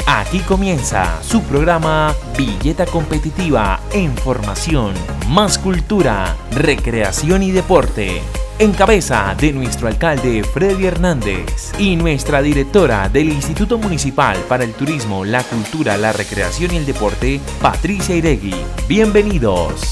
Aquí comienza su programa Villeta Competitiva en formación, más cultura, recreación y deporte. En cabeza de nuestro alcalde Freddy Hernández y nuestra directora del Instituto Municipal para el Turismo, la Cultura, la Recreación y el Deporte, Patricia Iregui. Bienvenidos.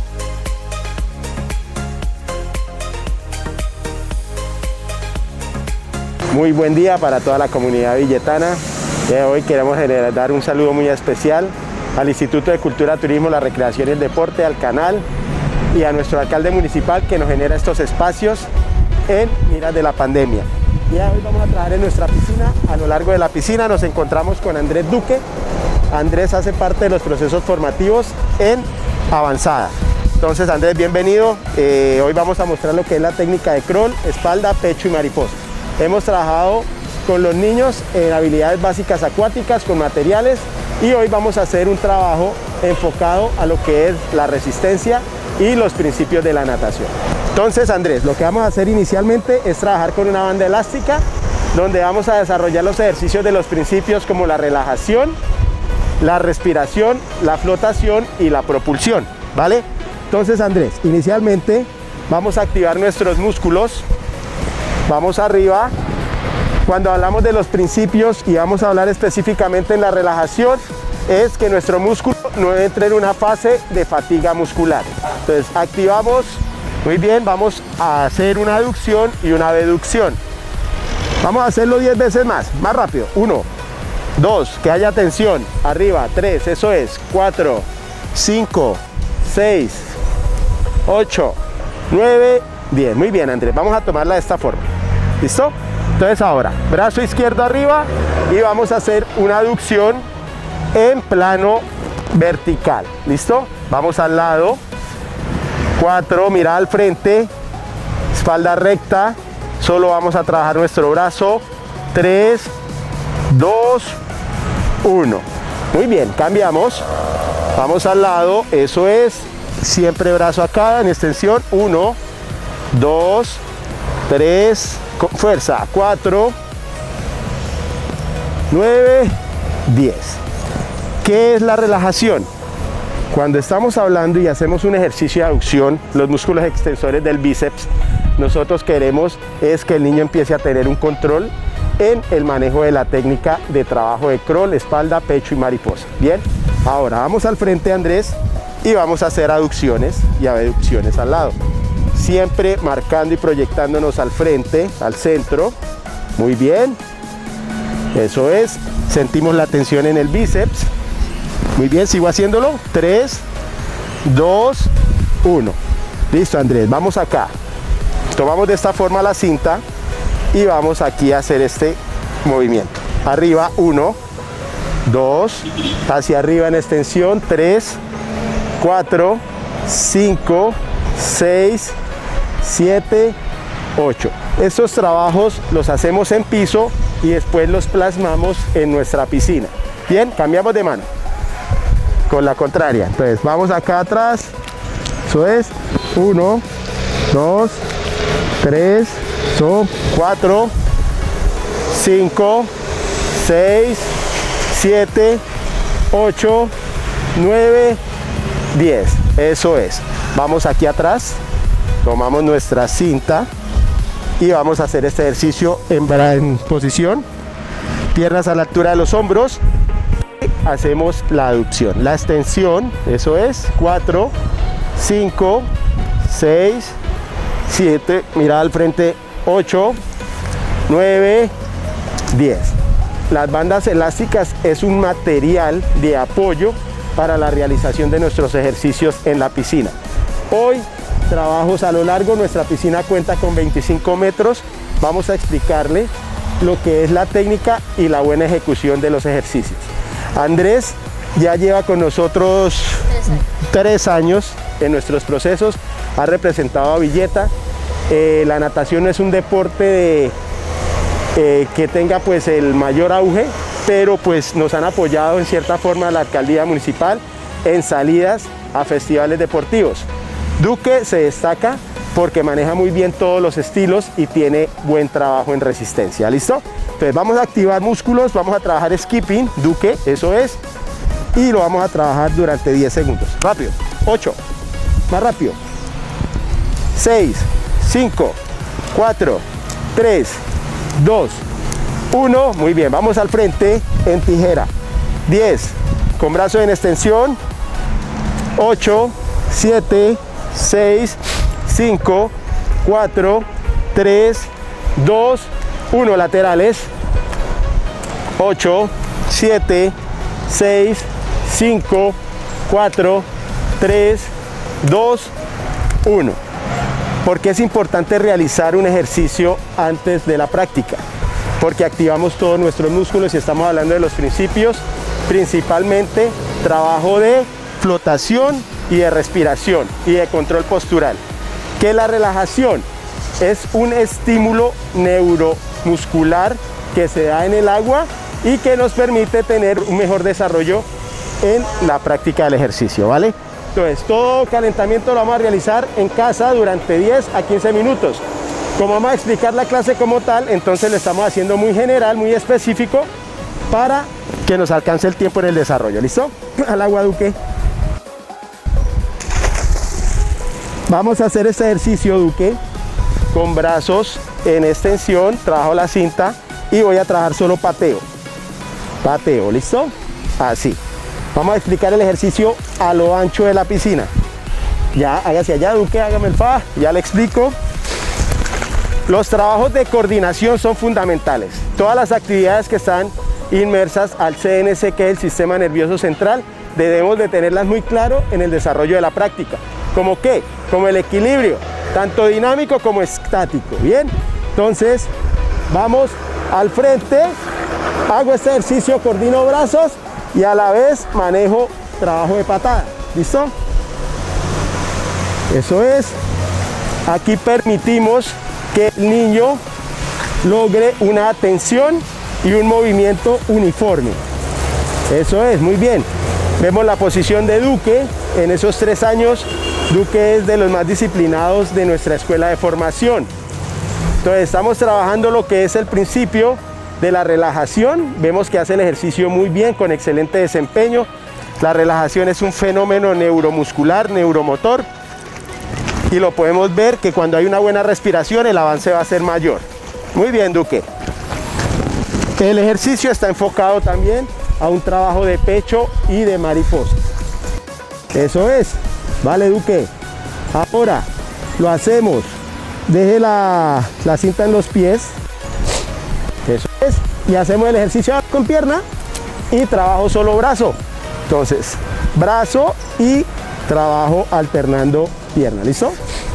Muy buen día para toda la comunidad villetana. Hoy queremos dar un saludo muy especial al Instituto de Cultura, Turismo, la Recreación y el Deporte, al canal y a nuestro alcalde municipal que nos genera estos espacios en miras de la pandemia. Hoy vamos a trabajar en nuestra piscina. A lo largo de la piscina nos encontramos con Andrés Duque. Andrés hace parte de los procesos formativos en avanzada. Entonces, Andrés, bienvenido. Hoy vamos a mostrar lo que es la técnica de crawl, espalda, pecho y mariposa. Hemos trabajado con los niños en habilidades básicas acuáticas, con materiales, y hoy vamos a hacer un trabajo enfocado a lo que es la resistencia y los principios de la natación. Entonces, Andrés, lo que vamos a hacer inicialmente es trabajar con una banda elástica, donde vamos a desarrollar los ejercicios de los principios como la relajación, la respiración, la flotación y la propulsión, ¿vale? Entonces, Andrés, inicialmente vamos a activar nuestros músculos. Vamos arriba. Cuando hablamos de los principios y vamos a hablar específicamente en la relajación, es que nuestro músculo no entre en una fase de fatiga muscular. Entonces activamos, muy bien, vamos a hacer una aducción y una abducción. Vamos a hacerlo 10 veces más rápido. 1, 2, que haya tensión, arriba, 3, eso es, 4, 5, 6, 8, 9, 10. Muy bien, Andrés, vamos a tomarla de esta forma. ¿Listo? Entonces ahora, brazo izquierdo arriba y vamos a hacer una aducción en plano vertical. ¿Listo? Vamos al lado. 4, mirada al frente, espalda recta. Solo vamos a trabajar nuestro brazo. 3, 2, 1. Muy bien, cambiamos. Vamos al lado, eso es. Siempre brazo acá en extensión. 1, 2, 3, con fuerza, 4, 9, 10. ¿Qué es la relajación? Cuando estamos hablando y hacemos un ejercicio de aducción, los músculos extensores del bíceps, nosotros queremos es que el niño empiece a tener un control en el manejo de la técnica de trabajo de crawl, espalda, pecho y mariposa. Bien, ahora vamos al frente, Andrés, y vamos a hacer aducciones y abducciones al lado. Siempre marcando y proyectándonos al frente, al centro. Muy bien. Eso es. Sentimos la tensión en el bíceps. Muy bien, sigo haciéndolo. 3, 2, 1. Listo, Andrés. Vamos acá. Tomamos de esta forma la cinta y vamos aquí a hacer este movimiento. Arriba, 1, 2, hacia arriba en extensión, 3, 4, 5, 6, 7, 8. Estos trabajos los hacemos en piso y después los plasmamos en nuestra piscina. Bien, cambiamos de mano con la contraria. Entonces vamos acá atrás. Eso es 1, 2, 3, 4, 5, 6, 7, 8, 9, 10. Eso es. Vamos aquí atrás. Tomamos nuestra cinta y vamos a hacer este ejercicio en posición, piernas a la altura de los hombros. Hacemos la aducción, la extensión, eso es, 4, 5, 6, 7, mirada al frente, 8, 9, 10. Las bandas elásticas es un material de apoyo para la realización de nuestros ejercicios en la piscina. Hoy trabajos a lo largo, nuestra piscina cuenta con 25 metros. Vamos a explicarle lo que es la técnica y la buena ejecución de los ejercicios. Andrés ya lleva con nosotros 3 años en nuestros procesos, ha representado a Villeta. La natación no es un deporte que tenga pues el mayor auge, pero pues nos han apoyado en cierta forma la alcaldía municipal en salidas a festivales deportivos. Duque se destaca porque maneja muy bien todos los estilos y tiene buen trabajo en resistencia. ¿Listo? Entonces vamos a activar músculos, vamos a trabajar skipping, Duque, eso es, y lo vamos a trabajar durante 10 segundos. Rápido. 8, más rápido. 6, 5, 4, 3, 2, 1. Muy bien, vamos al frente en tijera. 10, con brazo en extensión. 8, 7, 6, 5, 4, 3, 2, 1. Laterales. 8, 7, 6, 5, 4, 3, 2, 1. ¿Por qué es importante realizar un ejercicio antes de la práctica? Porque activamos todos nuestros músculos y estamos hablando de los principios, principalmente trabajo de flotación y de respiración y de control postural. Que la relajación es un estímulo neuromuscular que se da en el agua y que nos permite tener un mejor desarrollo en la práctica del ejercicio, ¿vale? Entonces, todo calentamiento lo vamos a realizar en casa durante 10 a 15 minutos. Como vamos a explicar la clase como tal, entonces le estamos haciendo muy general, muy específico, para que nos alcance el tiempo en el desarrollo. ¿Listo? Al agua, Duque. Vamos a hacer este ejercicio, Duque, con brazos en extensión, trabajo la cinta y voy a trabajar solo pateo. Pateo, ¿listo? Así. Vamos a explicar el ejercicio a lo ancho de la piscina. Ya, hágase allá, Duque, hágame el fa, ya le explico. Los trabajos de coordinación son fundamentales. Todas las actividades que están inmersas al CNS, que es el sistema nervioso central, debemos de tenerlas muy claro en el desarrollo de la práctica. ¿Cómo qué? Como el equilibrio, tanto dinámico como estático. Bien, entonces vamos al frente, hago este ejercicio, coordino brazos y a la vez manejo trabajo de patada. ¿Listo? Eso es. Aquí permitimos que el niño logre una atención y un movimiento uniforme. Eso es, muy bien. Vemos la posición de Duque. En esos 3 años, Duque es de los más disciplinados de nuestra escuela de formación. Entonces estamos trabajando lo que es el principio de la relajación. Vemos que hace el ejercicio muy bien, con excelente desempeño. La relajación es un fenómeno neuromuscular, neuromotor, y lo podemos ver que cuando hay una buena respiración el avance va a ser mayor. Muy bien, Duque. El ejercicio está enfocado también a un trabajo de pecho y de mariposa. Eso es. Vale, Duque. Ahora lo hacemos. Deje la cinta en los pies. Eso es. Y hacemos el ejercicio con pierna y trabajo solo brazo. Entonces, brazo y trabajo alternando pierna. ¿Listo?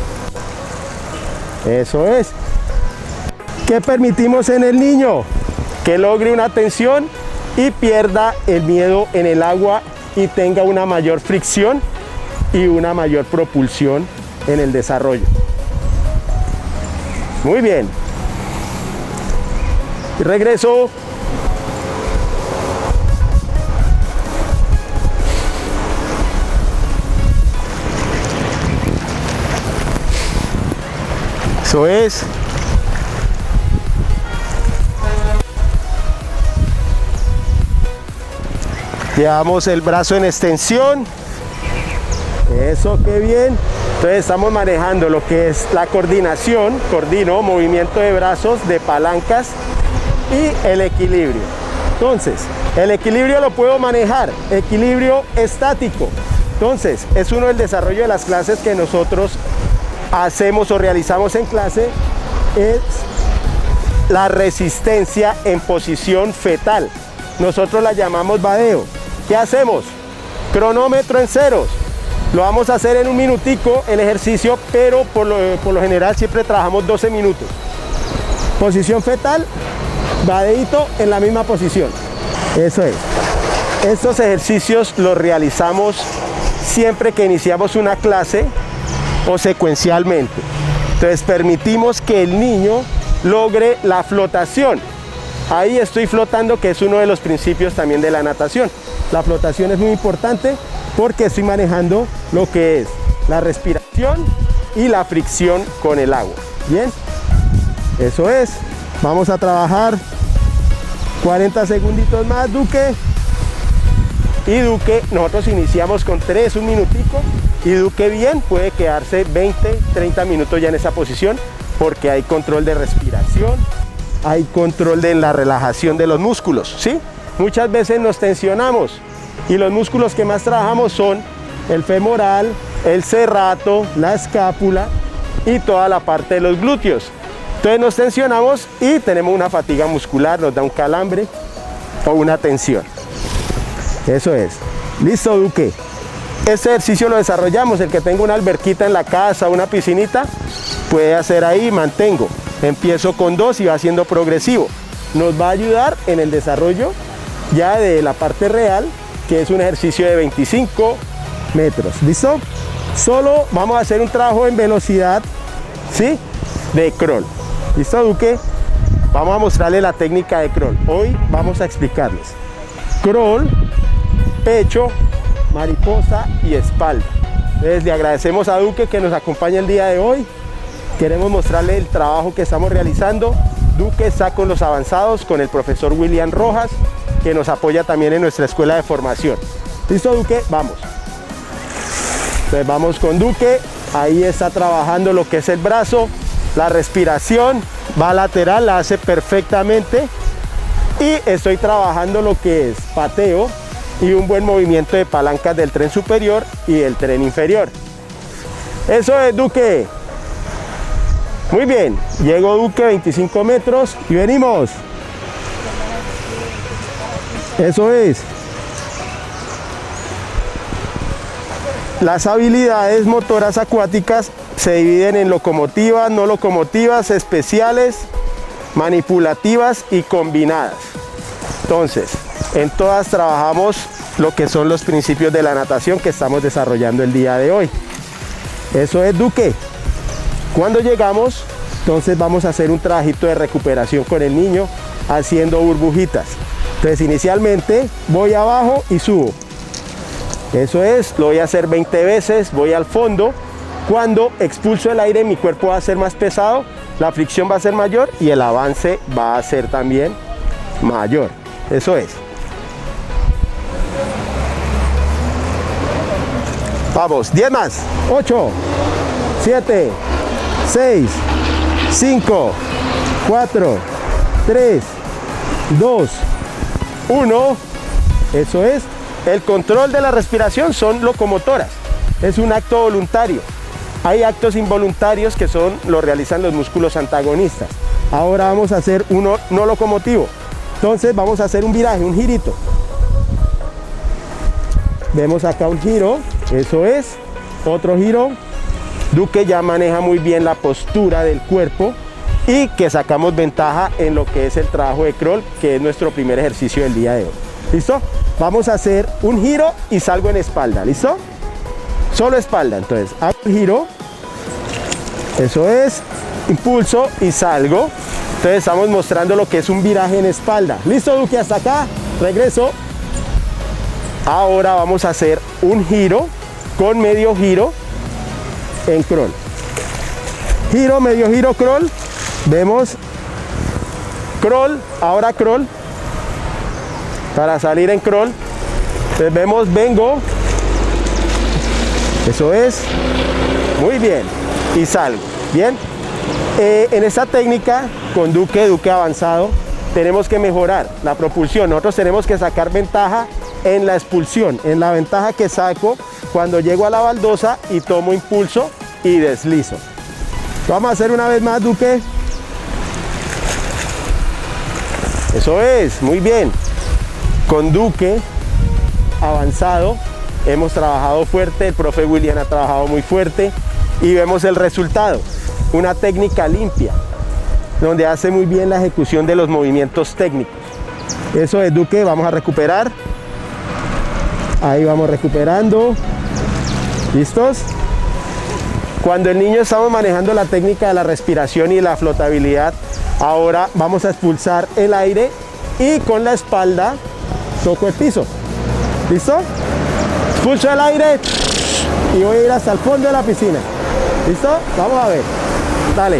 Eso es. ¿Qué permitimos en el niño? Que logre una tensión y pierda el miedo en el agua y tenga una mayor fricción y una mayor propulsión en el desarrollo. Muy bien. Regreso. Eso es. Llevamos el brazo en extensión. Eso, qué bien. Entonces estamos manejando lo que es la coordinación, coordino movimiento de brazos, de palancas y el equilibrio. Entonces, el equilibrio lo puedo manejar, equilibrio estático. Entonces, es uno del desarrollo de las clases que nosotros hacemos o realizamos en clase, es la resistencia en posición fetal. Nosotros la llamamos vadeo. ¿Qué hacemos? Cronómetro en ceros. Lo vamos a hacer en un minutico el ejercicio, pero por lo general siempre trabajamos 12 minutos. Posición fetal, vadeito en la misma posición. Eso es. Estos ejercicios los realizamos siempre que iniciamos una clase o secuencialmente. Entonces permitimos que el niño logre la flotación. Ahí estoy flotando, que es uno de los principios también de la natación. La flotación es muy importante porque estoy manejando lo que es la respiración respiración y la fricción con el agua. Bien, eso es. Vamos a trabajar 40 segunditos más, Duque. Y Duque, nosotros iniciamos con 3, un minutico, y Duque bien puede quedarse 20, 30 minutos ya en esa posición, porque hay control de respiración, hay control de la relajación de los músculos, ¿sí? Muchas veces nos tensionamos y los músculos que más trabajamos son el femoral, el serrato, la escápula y toda la parte de los glúteos. Entonces nos tensionamos y tenemos una fatiga muscular, nos da un calambre o una tensión. Eso es. Listo, Duque. Este ejercicio lo desarrollamos, el que tenga una alberquita en la casa, una piscinita, puede hacer ahí, mantengo. Empiezo con 2 y va siendo progresivo. Nos va a ayudar en el desarrollo ya de la parte real, que es un ejercicio de 25 metros. ¿Listo? Solo vamos a hacer un trabajo en velocidad, ¿sí? De crawl. ¿Listo, Duque? Vamos a mostrarle la técnica de crawl. Hoy vamos a explicarles. Crawl, pecho, mariposa y espalda. Entonces le agradecemos a Duque que nos acompaña el día de hoy. Queremos mostrarle el trabajo que estamos realizando. Duque está con los avanzados, con el profesor William Rojas, que nos apoya también en nuestra escuela de formación. ¿Listo, Duque? Vamos. Entonces vamos con Duque. Ahí está trabajando lo que es el brazo, la respiración, va lateral, la hace perfectamente. Y estoy trabajando lo que es pateo y un buen movimiento de palancas del tren superior y del tren inferior. Eso es, Duque. Muy bien, llego, Duque, 25 metros y venimos. Eso es. Las habilidades motoras acuáticas se dividen en locomotivas, no locomotivas, especiales, manipulativas y combinadas. Entonces, en todas trabajamos lo que son los principios de la natación que estamos desarrollando el día de hoy. Eso es, Duque. Cuando llegamos, entonces vamos a hacer un trabajito de recuperación con el niño haciendo burbujitas. Entonces inicialmente voy abajo y subo. Eso es, lo voy a hacer 20 veces, voy al fondo. Cuando expulso el aire, mi cuerpo va a ser más pesado, la fricción va a ser mayor y el avance va a ser también mayor. Eso es. Vamos, 10 más. 8, 7, 6, 5, 4, 3, 2, 1. Eso es. El control de la respiración son locomotoras. Es un acto voluntario. Hay actos involuntarios que lo realizan los músculos antagonistas. Ahora vamos a hacer uno no locomotivo. Entonces vamos a hacer un viraje, un girito. Vemos acá un giro, eso es. Otro giro. Duque ya maneja muy bien la postura del cuerpo y que sacamos ventaja en lo que es el trabajo de crawl, que es nuestro primer ejercicio del día de hoy. ¿Listo? Vamos a hacer un giro y salgo en espalda, ¿listo? Solo espalda, entonces hago el giro, eso es, impulso y salgo. Entonces estamos mostrando lo que es un viraje en espalda. ¿Listo, Duque? Hasta acá, regreso. Ahora vamos a hacer un giro con medio giro en crawl. Giro, medio giro, crawl. Vemos crawl, ahora crawl. Para salir en crawl, entonces vemos, vengo, eso es, muy bien, y salgo, bien. En esta técnica, con Duque avanzado, tenemos que mejorar la propulsión. Nosotros tenemos que sacar ventaja en la expulsión, en la ventaja que saco cuando llego a la baldosa y tomo impulso y deslizo. Vamos a hacer una vez más, Duque. Eso es, muy bien. Con Duque avanzado hemos trabajado fuerte, el profe William ha trabajado muy fuerte y vemos el resultado, una técnica limpia donde hace muy bien la ejecución de los movimientos técnicos. Eso es, Duque, vamos a recuperar, ahí vamos recuperando. ¿Listos? Cuando el niño estamos manejando la técnica de la respiración y la flotabilidad, ahora vamos a expulsar el aire y con la espalda toco el piso. ¿Listo? Expulso el aire y voy a ir hasta el fondo de la piscina. ¿Listo? Vamos a ver. Dale.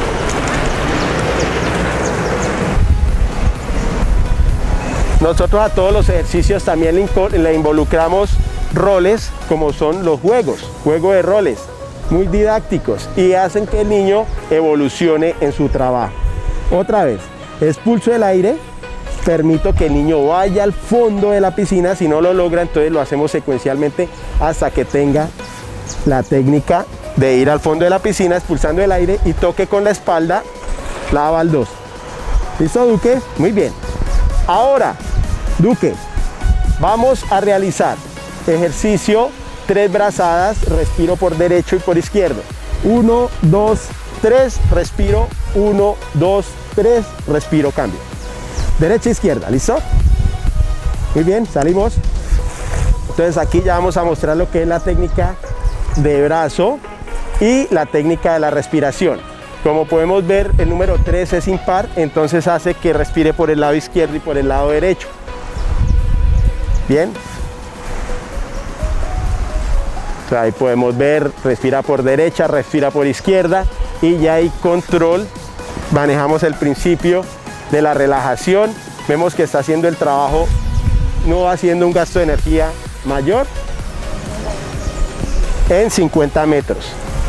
Nosotros a todos los ejercicios también le involucramos roles, como son los juegos de roles, muy didácticos, y hacen que el niño evolucione en su trabajo. Otra vez, expulso el aire, permito que el niño vaya al fondo de la piscina. Si no lo logra, entonces lo hacemos secuencialmente hasta que tenga la técnica de ir al fondo de la piscina expulsando el aire y toque con la espalda la baldosa. ¿Listo, Duque? Muy bien. Ahora, Duque, vamos a realizar ejercicio 3 brazadas, respiro por derecho y por izquierdo. 1, 2, 3, respiro, 1, 2, 3, respiro, cambio. Derecha, izquierda, ¿listo? Muy bien, salimos. Entonces aquí ya vamos a mostrar lo que es la técnica de brazo y la técnica de la respiración. Como podemos ver, el número 3 es impar, entonces hace que respire por el lado izquierdo y por el lado derecho. Bien. Entonces ahí podemos ver, respira por derecha, respira por izquierda, y ya hay control. Manejamos el principio de la relajación. Vemos que está haciendo el trabajo, no haciendo un gasto de energía mayor en 50 metros.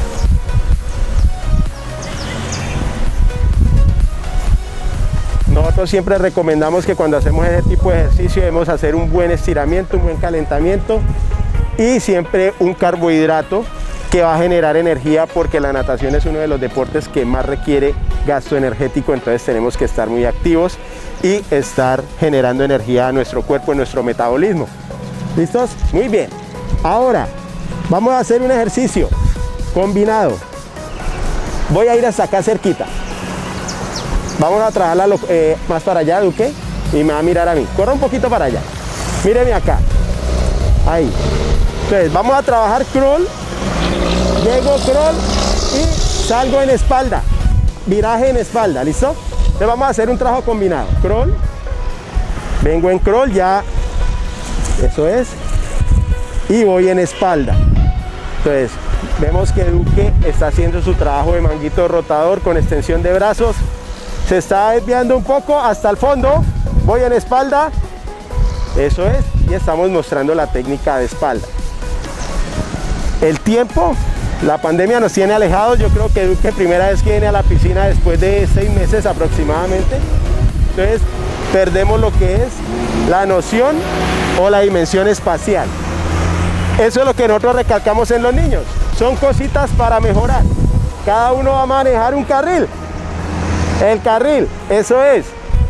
Nosotros siempre recomendamos que cuando hacemos ese tipo de ejercicio debemos hacer un buen estiramiento, un buen calentamiento y siempre un carbohidrato que va a generar energía, porque la natación es uno de los deportes que más requiere gasto energético. Entonces tenemos que estar muy activos y estar generando energía a nuestro cuerpo, en nuestro metabolismo. ¿Listos? Muy bien. Ahora vamos a hacer un ejercicio combinado. Voy a ir hasta acá cerquita. Vamos a trabajarla más para allá, Duque, y me va a mirar a mí. Corra un poquito para allá. Míreme acá. Ahí. Entonces vamos a trabajar crawl. Llego crawl y salgo en espalda. Viraje en espalda, ¿listo? Entonces vamos a hacer un trabajo combinado. Crawl. Vengo en crawl, ya. Eso es. Y voy en espalda. Entonces vemos que Duque está haciendo su trabajo de manguito rotador con extensión de brazos. Se está desviando un poco hasta el fondo. Voy en espalda. Eso es. Y estamos mostrando la técnica de espalda. El tiempo, la pandemia nos tiene alejados. Yo creo que Duque primera vez que viene a la piscina después de 6 meses aproximadamente. Entonces perdemos lo que es la noción o la dimensión espacial. Eso es lo que nosotros recalcamos en los niños. Son cositas para mejorar. Cada uno va a manejar un carril. El carril, eso es.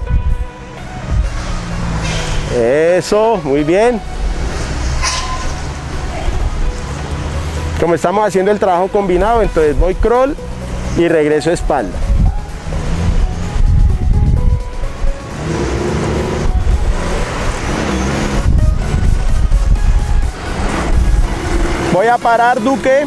Eso, muy bien. Como estamos haciendo el trabajo combinado, entonces voy crawl y regreso espalda. Voy a parar, Duque.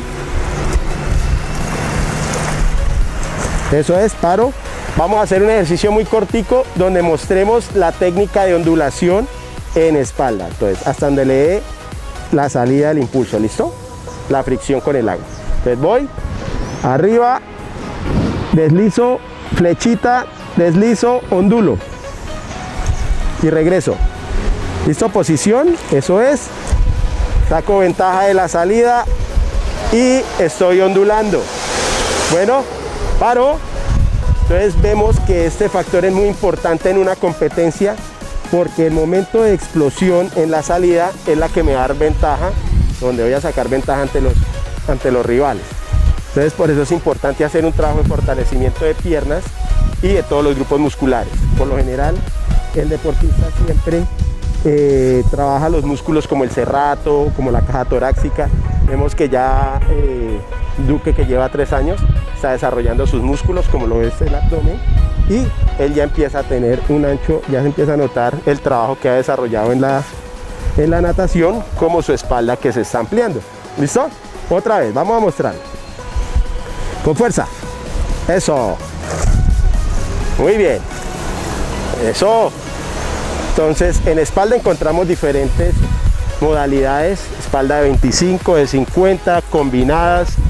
Eso es, paro. Vamos a hacer un ejercicio muy cortico donde mostremos la técnica de ondulación en espalda. Entonces, hasta donde le dé la salida del impulso, ¿listo? La fricción con el agua. Entonces voy, arriba, deslizo, flechita, deslizo, ondulo. Y regreso. ¿Listo? Posición, eso es. Saco ventaja de la salida y estoy ondulando. Bueno, paro. Entonces vemos que este factor es muy importante en una competencia, porque el momento de explosión en la salida es la que me va a dar ventaja, donde voy a sacar ventaja ante los rivales. Entonces por eso es importante hacer un trabajo de fortalecimiento de piernas y de todos los grupos musculares. Por lo general el deportista siempre trabaja los músculos como el serrato, como la caja torácica. Vemos que ya Duque, que lleva 3 años, está desarrollando sus músculos, como lo es el abdomen, y él ya empieza a tener un ancho, ya se empieza a notar el trabajo que ha desarrollado en la natación, como su espalda que se está ampliando. ¿Listo? Otra vez, vamos a mostrar. Con fuerza. Eso. Muy bien. Eso. Entonces, en espalda encontramos diferentes modalidades: espalda de 25, de 50, combinadas,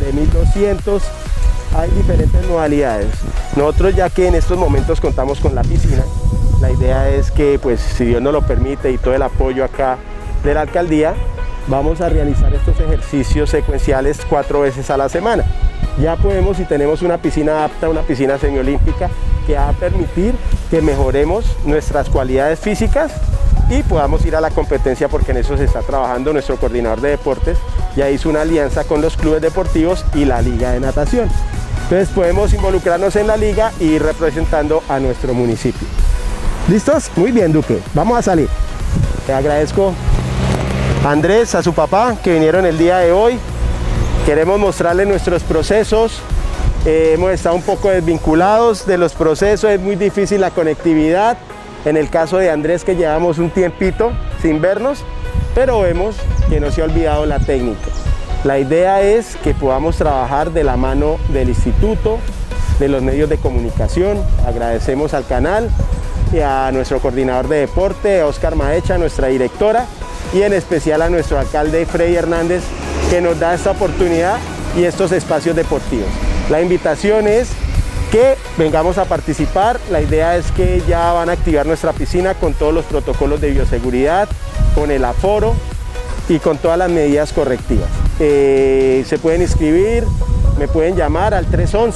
de 1200, hay diferentes modalidades. Nosotros, ya que en estos momentos contamos con la piscina, la idea es que, pues, si Dios nos lo permite y todo el apoyo acá de la alcaldía, vamos a realizar estos ejercicios secuenciales 4 veces a la semana. Ya podemos, si tenemos una piscina apta, una piscina semiolímpica, que va a permitir que mejoremos nuestras cualidades físicas y podamos ir a la competencia, porque en eso se está trabajando. Nuestro coordinador de deportes ya hizo una alianza con los clubes deportivos y la liga de natación. Entonces podemos involucrarnos en la liga y ir representando a nuestro municipio. ¿Listos? Muy bien, Duque. Vamos a salir. Le agradezco a Andrés, a su papá, que vinieron el día de hoy. Queremos mostrarles nuestros procesos. Hemos estado un poco desvinculados de los procesos, es muy difícil la conectividad. En el caso de Andrés, que llevamos un tiempito sin vernos, pero vemos que no se ha olvidado la técnica. La idea es que podamos trabajar de la mano del instituto, de los medios de comunicación. Agradecemos al canal y a nuestro coordinador de deporte, a Oscar Maecha, nuestra directora, y en especial a nuestro alcalde Freddy Hernández, que nos da esta oportunidad y estos espacios deportivos. La invitación es que vengamos a participar. La idea es que ya van a activar nuestra piscina con todos los protocolos de bioseguridad, con el aforo y con todas las medidas correctivas. Se pueden inscribir, me pueden llamar al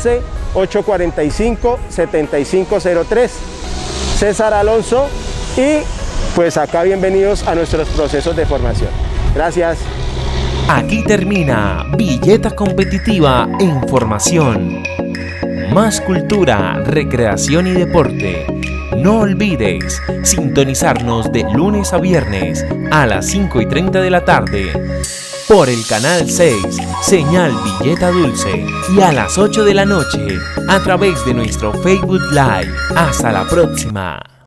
311-845-7503. César Alonso, y pues acá bienvenidos a nuestros procesos de formación. Gracias. Aquí termina Billeta Competitiva en Formación. Más cultura, recreación y deporte. No olvides sintonizarnos de lunes a viernes a las 5:30 de la tarde por el canal 6, señal Villeta Dulce, y a las 8 de la noche a través de nuestro Facebook Live. Hasta la próxima.